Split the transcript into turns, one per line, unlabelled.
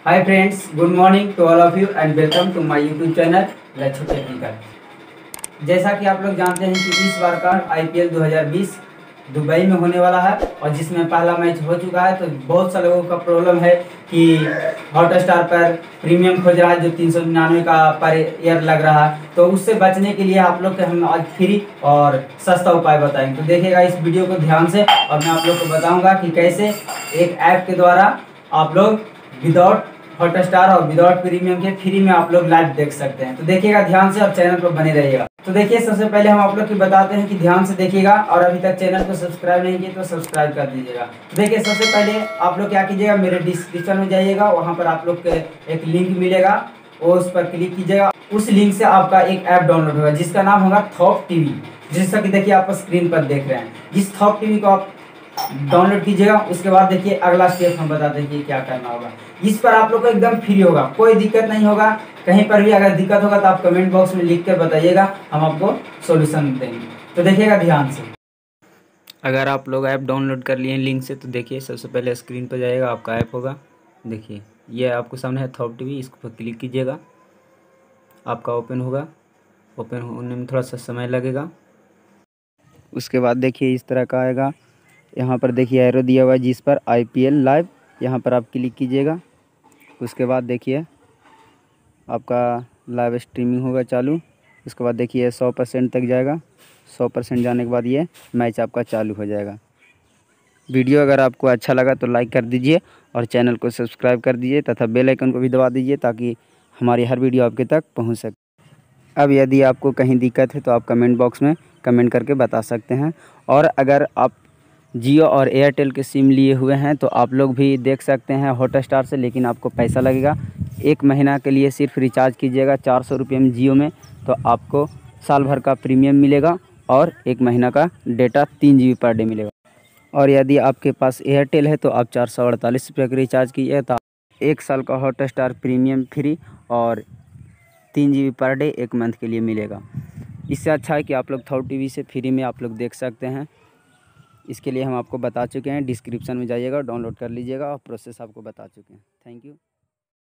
Hi friends, good morning to all of you and welcome to my YouTube channel Lachhu technical. जैसा कि आप लोग जानते हैं कि इस बार का IPL 2020 दुबई में होने वाला है और जिसमें पहला मैच हो चुका है। तो बहुत सा लोगों का प्रॉब्लम है कि हॉटस्टार पर प्रीमियम खोज रहा है जो 399 का पर ईयर लग रहा है। तो उससे बचने के लिए आप लोग के हम आज फ्री और सस्ता उपाय बताएंगे। तो देखिएगा इस वीडियो को ध्यान से और मैं आप लोग को बताऊंगा कि कैसे एक ऐप के द्वारा आप लोग विदाउट हॉटस्टार और विदाउट प्रीमियम के फ्री में आप लोग लाइव देख सकते हैं। तो देखिएगा ध्यान से और चैनल पर बने रहिएगा। तो देखिए सबसे पहले हम आप लोग की बताते हैं कि ध्यान से देखिएगा और अभी तक चैनल को सब्सक्राइब नहीं किए तो सब्सक्राइब कर दीजिएगा। तो देखिए सबसे पहले आप लोग क्या कीजिएगा, मेरे डिस्क्रिप्शन में जाइएगा, वहाँ पर आप लोग के एक लिंक मिलेगा, वो उस पर क्लिक कीजिएगा। उस लिंक से आपका एक ऐप डाउनलोड होगा जिसका नाम होगा थॉप टीवी, जैसा कि देखिए आप स्क्रीन पर देख रहे हैं। जिस थॉप टीवी को आप डाउनलोड कीजिएगा, उसके बाद देखिए अगला स्टेप हम बता देंगे क्या करना होगा। इस पर आप लोग को एकदम फ्री होगा, कोई दिक्कत नहीं होगा। कहीं पर भी अगर दिक्कत होगा तो आप कमेंट बॉक्स में लिख कर बताइएगा, हम आपको सॉल्यूशन देंगे। तो देखिएगा ध्यान से। अगर आप लोग ऐप डाउनलोड कर लिए लिंक से तो देखिए सबसे पहले स्क्रीन पर जाएगा, आपका ऐप होगा। देखिए ये आपको सामने है थॉप टीवी, इस पर क्लिक कीजिएगा, आपका ओपन होगा। ओपन होने में थोड़ा सा समय लगेगा। उसके बाद देखिए इस तरह का आएगा। यहाँ पर देखिए एरो दिया हुआ है जिस पर IPL लाइव, यहाँ पर आप क्लिक कीजिएगा। उसके बाद देखिए आपका लाइव स्ट्रीमिंग होगा चालू। उसके बाद देखिए 100% तक जाएगा। 100% जाने के बाद ये मैच आपका चालू हो जाएगा। वीडियो अगर आपको अच्छा लगा तो लाइक कर दीजिए और चैनल को सब्सक्राइब कर दीजिए तथा बेल आइकन को भी दबा दीजिए ताकि हमारी हर वीडियो आपके तक पहुँच सके। अब यदि आपको कहीं दिक्कत है तो आप कमेंट बॉक्स में कमेंट करके बता सकते हैं। और अगर आप जियो और एयरटेल के सिम लिए हुए हैं तो आप लोग भी देख सकते हैं हॉटस्टार से, लेकिन आपको पैसा लगेगा। 1 महीना के लिए सिर्फ रिचार्ज कीजिएगा 400 रुपये में जियो में, तो आपको साल भर का प्रीमियम मिलेगा और 1 महीना का डेटा 3 GB पर डे मिलेगा। और यदि आपके पास एयरटेल है तो आप 448 रुपये का रिचार्ज कीजिए तो 1 साल का हॉटस्टार प्रीमियम फ्री और 3 GB पर डे 1 मंथ के लिए मिलेगा। इससे अच्छा है कि आप लोग थॉप टीवी से फ्री में आप लोग देख सकते हैं। इसके लिए हम आपको बता चुके हैं, डिस्क्रिप्शन में जाइएगा, डाउनलोड कर लीजिएगा और प्रोसेस आपको बता चुके हैं। Thank you.